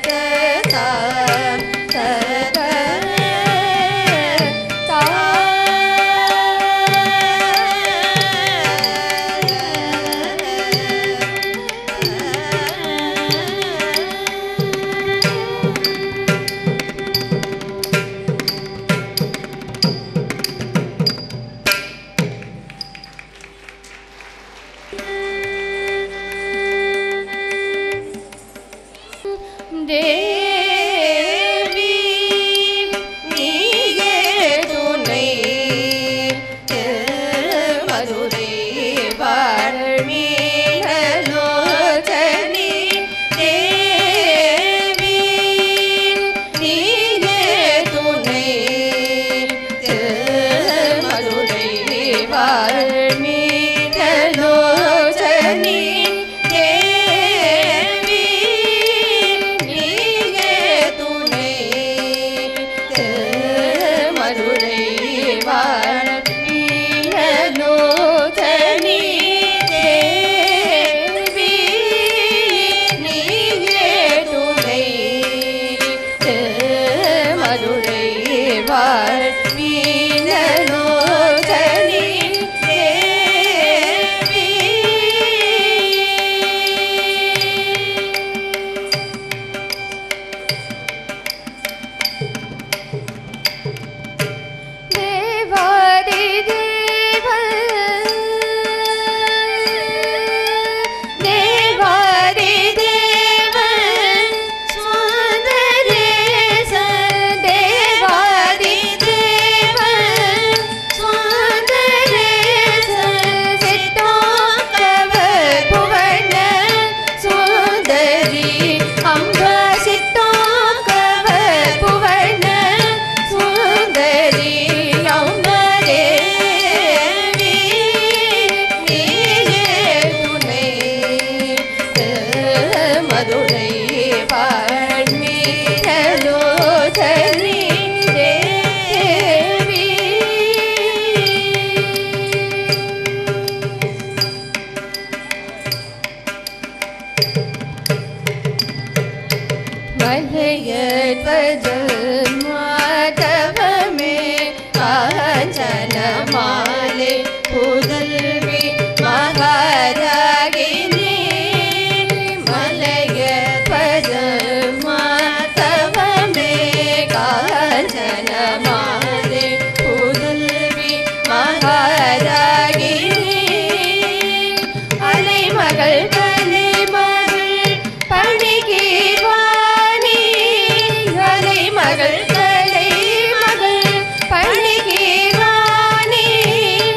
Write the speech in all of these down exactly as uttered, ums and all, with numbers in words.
மகள் தலை மகள் பழகி ராணி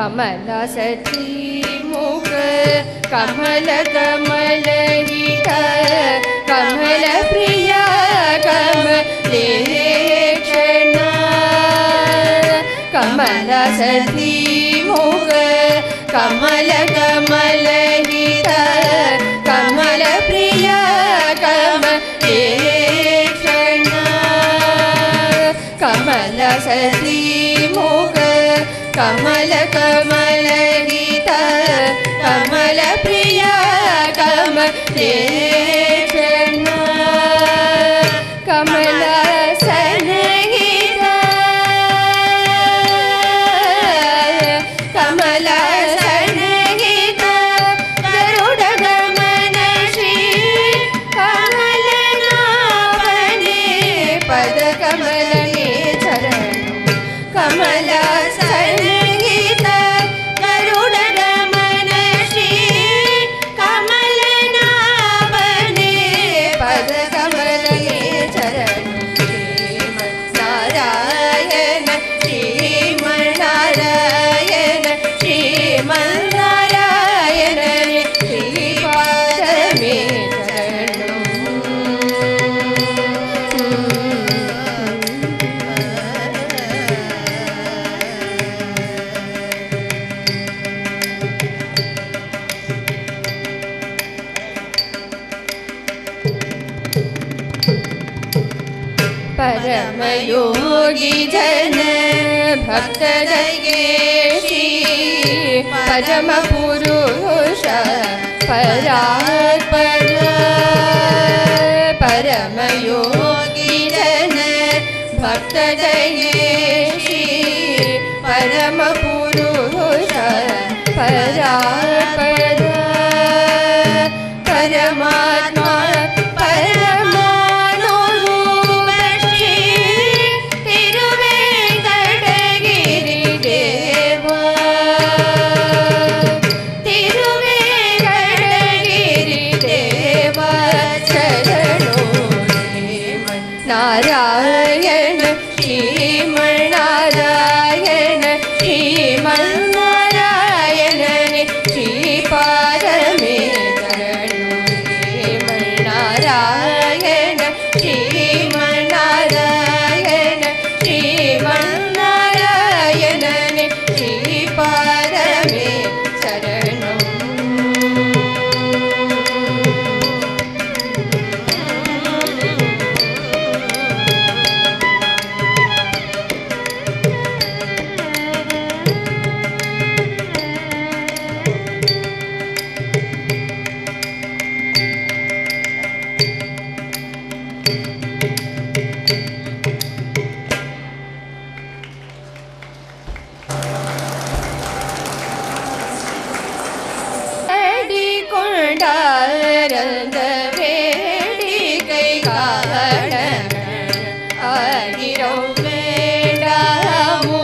कमलसती मुख कमल कमलहित कमल प्रिय कमलेक्षणा कमलसती मुख कमल कमलहित कमल प्रिय कमलेक्षणा कमलसती मुख कमल कमलहित कमल प्रिय कमलेक्षणा कमल सनहित कमल सनहित गरुड गमन श्री कमलनाभने पद कमल के चरण कमल सनहित गरुड गमन श्री कमलनाभने पद कमल के चरण नारायण श्रीमन्नारायण श्रीमन्नारायण श्रीपाद में परम योगी जन भक्त श्री परम पुरुष परात्पर परम योगी जन भक्त श्री परम पुरुष परात्पर परमात्मा नारायण श्रीमन्नारायण श्रीमन्नारायण श्रीपाद में नारायण श्रीमन्नारायण श्रीमन्नारायण श्रीपाद में शरणं रंग वेड़ी कई कारण आगिरो वेड़ा मो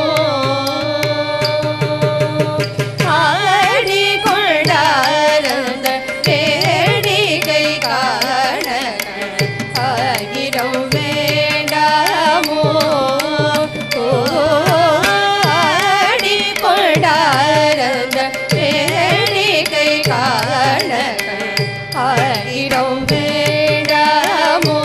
आड़ी कोंडा रंग वेड़ी कई कारण आगिरो वेड़ा मो आड़ी कोंडा रंग वेड़ी कई कारण आगिरो वेड़ा मो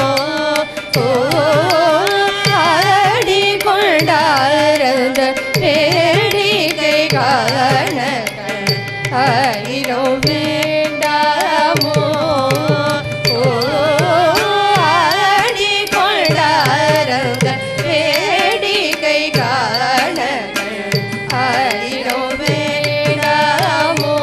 आड़ी कोंडा रंग वेड़ी कई कारण आगिरो वेड़ा मो आड़ी कोंडा रंग वेड़ी कई कारण आगिरो वेड़ा मो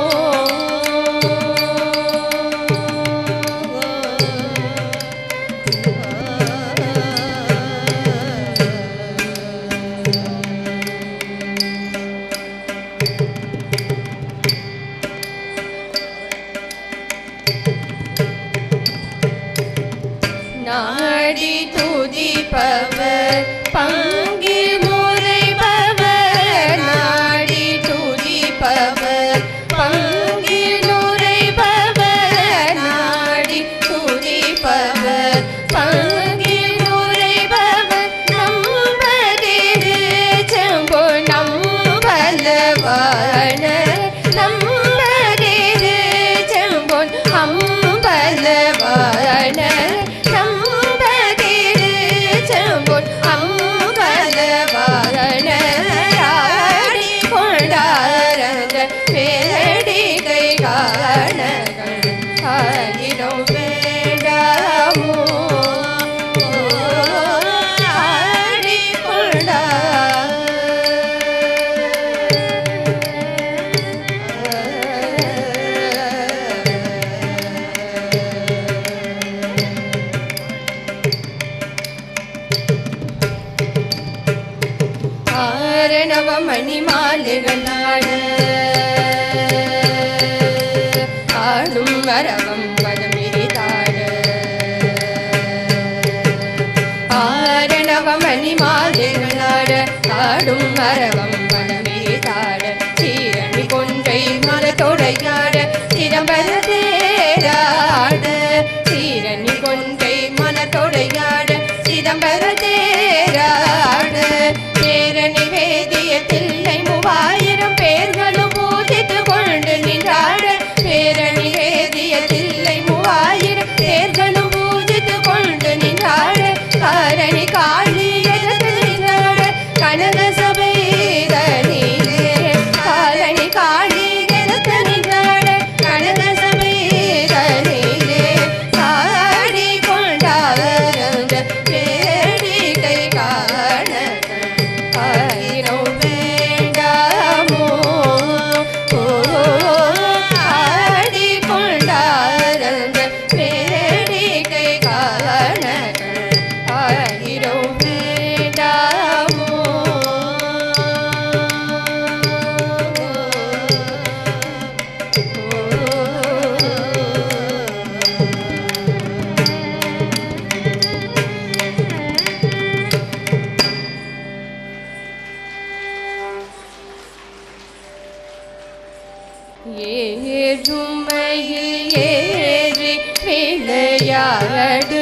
नाड़ी तुदी पव पंगी मुरे पव नाड़ी तुदी पव पंगी मुरे पव नाड़ी तुदी पव पंगी मुरे पव नंबर चंबो नंबलवा காணகள் ஆயிரம் வேண்டாமோ ஆடிக்கொண்டா ஆரணவ மணி மாலைகள் நாட ஆடும் வரவம் பதமிரிதாட ஆரணவ மணி மாலைகள் நாட ஆடும் வரவம் பதமிரிதாட சீரணி கொன்றை மனத்தொடையாட சிதம்பர தேராட சீரணி கொன்றை மனத்தொடையாட சிதம்பர தேராட பேரணி வேதியத்தில்லை மூவாயிரம் பேர்களும் பூஜித்து கொண்டு நின்றாட பேரணி வேதியத்தில்லை மூவாயிரம் பேர்களும் பூஜித்து கொண்டு நின்றாட காரணி காளி எதிர்த்து நின்றாட கனக சபைதனிலே காரணி காளி எதிர்த்து நின்றாட கனக சபைதனிலே காடி கொண்டாரந்த பேடிகை காண ஆயிரம் வேண்டாமோ ஆடிக்கொண்டாரந்த பேடிகை காண ஆயிரம் வேண்டாமோ ஏறுமையில் ஏறி விளையாடு